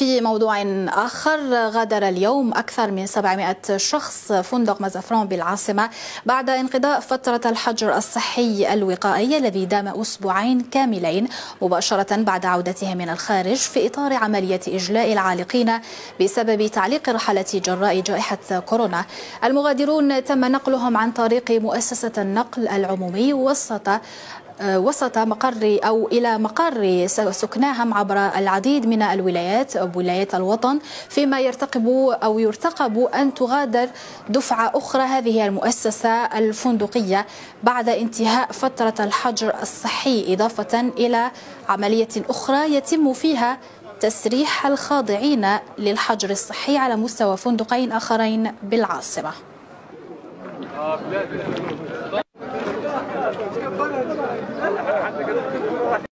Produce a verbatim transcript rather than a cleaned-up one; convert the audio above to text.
في موضوع آخر، غادر اليوم أكثر من سبعمائة شخص فندق مازافران بالعاصمة بعد انقضاء فترة الحجر الصحي الوقائي الذي دام أسبوعين كاملين مباشرة بعد عودتهم من الخارج في إطار عملية إجلاء العالقين بسبب تعليق الرحلة جراء جائحة كورونا. المغادرون تم نقلهم عن طريق مؤسسة النقل العمومي وسط وسط مقر أو إلى مقر سكناهم عبر العديد من الولايات أو ولايات الوطن، فيما يرتقب أو يرتقب أن تغادر دفعة أخرى هذه المؤسسة الفندقية بعد انتهاء فترة الحجر الصحي، إضافة إلى عملية أخرى يتم فيها تسريح الخاضعين للحجر الصحي على مستوى فندقين آخرين بالعاصمة.